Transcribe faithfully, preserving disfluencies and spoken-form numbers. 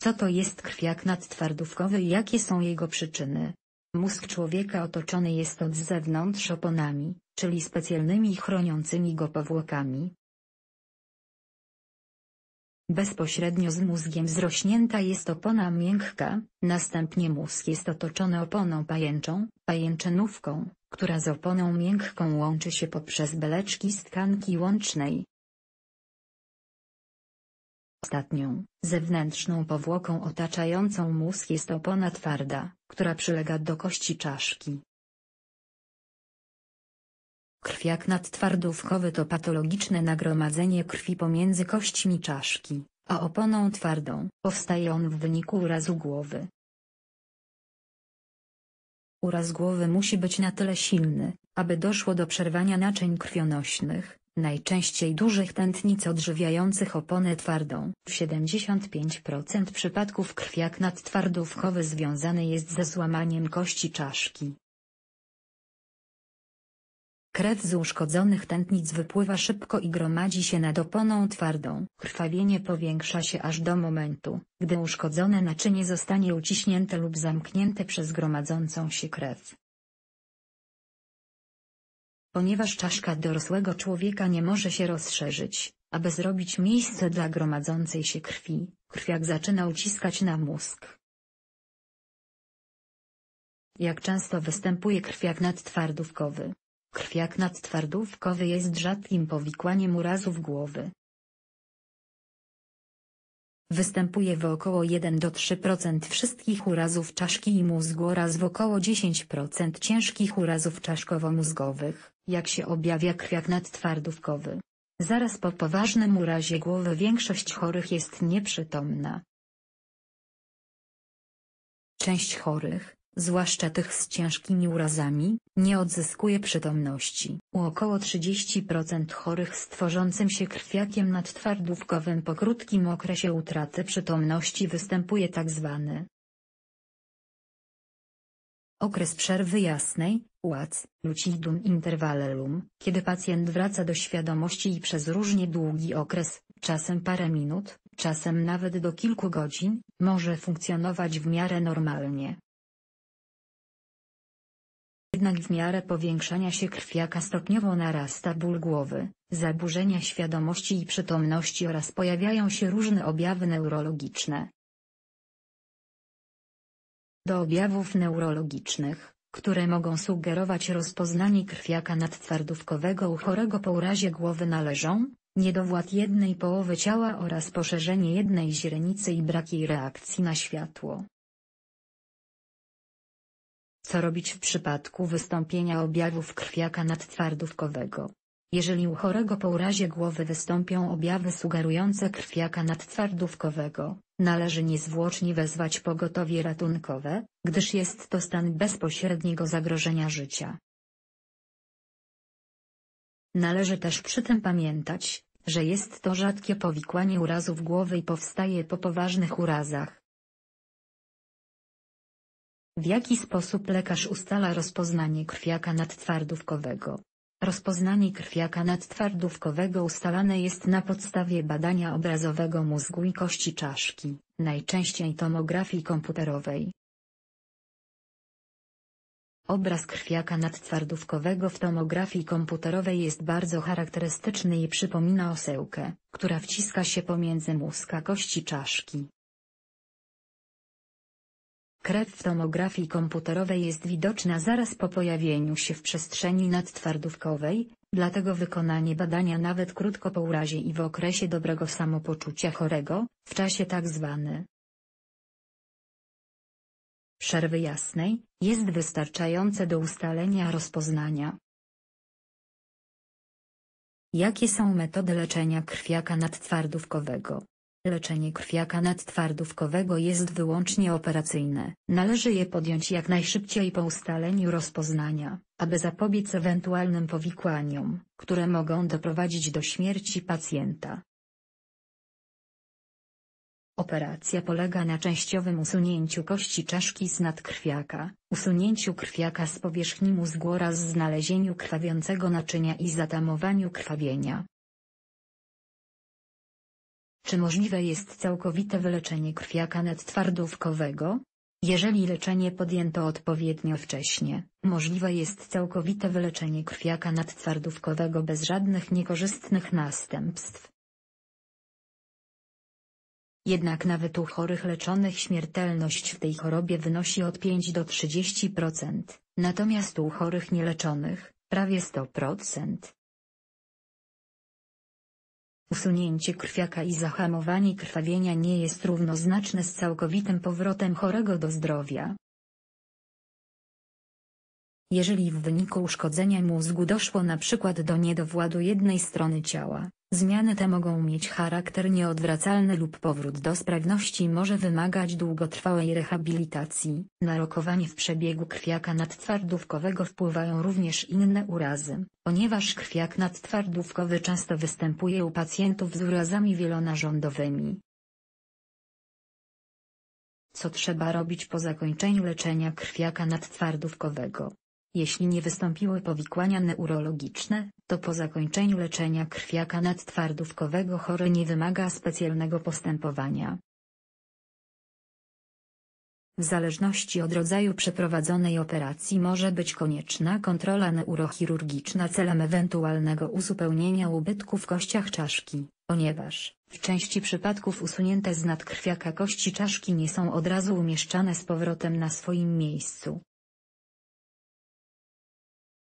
Co to jest krwiak nadtwardówkowy i jakie są jego przyczyny? Mózg człowieka otoczony jest od zewnątrz oponami, czyli specjalnymi chroniącymi go powłokami. Bezpośrednio z mózgiem zrośnięta jest opona miękka, następnie mózg jest otoczony oponą pajęczą, pajęczynówką, która z oponą miękką łączy się poprzez beleczki z tkanki łącznej. Ostatnią, zewnętrzną powłoką otaczającą mózg jest opona twarda, która przylega do kości czaszki. Krwiak nadtwardówkowy to patologiczne nagromadzenie krwi pomiędzy kośćmi czaszki, a oponą twardą. Powstaje on w wyniku urazu głowy. Uraz głowy musi być na tyle silny, aby doszło do przerwania naczyń krwionośnych, najczęściej dużych tętnic odżywiających oponę twardą. W siedemdziesiąt pięć procent przypadków krwiak nadtwardówkowy związany jest ze złamaniem kości czaszki. Krew z uszkodzonych tętnic wypływa szybko i gromadzi się nad oponą twardą. Krwawienie powiększa się aż do momentu, gdy uszkodzone naczynie zostanie uciśnięte lub zamknięte przez gromadzącą się krew. Ponieważ czaszka dorosłego człowieka nie może się rozszerzyć, aby zrobić miejsce dla gromadzącej się krwi, krwiak zaczyna uciskać na mózg. Jak często występuje krwiak nadtwardówkowy? Krwiak nadtwardówkowy jest rzadkim powikłaniem urazów głowy. Występuje w około jeden do trzech procent wszystkich urazów czaszki i mózgu oraz w około dziesięć procent ciężkich urazów czaszkowo-mózgowych, jak się objawia krwiak nadtwardówkowy. Zaraz po poważnym urazie głowy większość chorych jest nieprzytomna. Część chorych, zwłaszcza tych z ciężkimi urazami, nie odzyskuje przytomności. U około trzydziestu procent chorych z tworzącym się krwiakiem nadtwardówkowym po krótkim okresie utraty przytomności występuje tzw. okres przerwy jasnej, U A C, lucidum intervallum, kiedy pacjent wraca do świadomości i przez różnie długi okres, czasem parę minut, czasem nawet do kilku godzin, może funkcjonować w miarę normalnie. Jednak w miarę powiększania się krwiaka stopniowo narasta ból głowy, zaburzenia świadomości i przytomności oraz pojawiają się różne objawy neurologiczne. Do objawów neurologicznych, które mogą sugerować rozpoznanie krwiaka nadtwardówkowego u chorego po urazie głowy należą niedowład jednej połowy ciała oraz poszerzenie jednej źrenicy i brak jej reakcji na światło. Co robić w przypadku wystąpienia objawów krwiaka nadtwardówkowego? Jeżeli u chorego po urazie głowy wystąpią objawy sugerujące krwiaka nadtwardówkowego, należy niezwłocznie wezwać pogotowie ratunkowe, gdyż jest to stan bezpośredniego zagrożenia życia. Należy też przy tym pamiętać, że jest to rzadkie powikłanie urazów głowy i powstaje po poważnych urazach. W jaki sposób lekarz ustala rozpoznanie krwiaka nadtwardówkowego? Rozpoznanie krwiaka nadtwardówkowego ustalane jest na podstawie badania obrazowego mózgu i kości czaszki, najczęściej tomografii komputerowej. Obraz krwiaka nadtwardówkowego w tomografii komputerowej jest bardzo charakterystyczny i przypomina osełkę, która wciska się pomiędzy mózg a kości czaszki. Krew w tomografii komputerowej jest widoczna zaraz po pojawieniu się w przestrzeni nadtwardówkowej, dlatego wykonanie badania nawet krótko po urazie i w okresie dobrego samopoczucia chorego, w czasie tzw. przerwy jasnej, jest wystarczające do ustalenia rozpoznania. Jakie są metody leczenia krwiaka nadtwardówkowego? Leczenie krwiaka nadtwardówkowego jest wyłącznie operacyjne. Należy je podjąć jak najszybciej po ustaleniu rozpoznania, aby zapobiec ewentualnym powikłaniom, które mogą doprowadzić do śmierci pacjenta. Operacja polega na częściowym usunięciu kości czaszki z nadkrwiaka, usunięciu krwiaka z powierzchni mózgu oraz znalezieniu krwawiącego naczynia i zatamowaniu krwawienia. Czy możliwe jest całkowite wyleczenie krwiaka nadtwardówkowego? Jeżeli leczenie podjęto odpowiednio wcześnie, możliwe jest całkowite wyleczenie krwiaka nadtwardówkowego bez żadnych niekorzystnych następstw. Jednak nawet u chorych leczonych śmiertelność w tej chorobie wynosi od pięć do trzydziestu procent, natomiast u chorych nieleczonych prawie sto procent. Usunięcie krwiaka i zahamowanie krwawienia nie jest równoznaczne z całkowitym powrotem chorego do zdrowia. Jeżeli w wyniku uszkodzenia mózgu doszło na przykład do niedowładu jednej strony ciała, zmiany te mogą mieć charakter nieodwracalny lub powrót do sprawności może wymagać długotrwałej rehabilitacji. Na rokowanie w przebiegu krwiaka nadtwardówkowego wpływają również inne urazy, ponieważ krwiak nadtwardówkowy często występuje u pacjentów z urazami wielonarządowymi. Co trzeba robić po zakończeniu leczenia krwiaka nadtwardówkowego? Jeśli nie wystąpiły powikłania neurologiczne, to po zakończeniu leczenia krwiaka nadtwardówkowego chory nie wymaga specjalnego postępowania. W zależności od rodzaju przeprowadzonej operacji może być konieczna kontrola neurochirurgiczna celem ewentualnego uzupełnienia ubytku w kościach czaszki, ponieważ, w części przypadków usunięte z nadkrwiaka kości czaszki nie są od razu umieszczane z powrotem na swoim miejscu.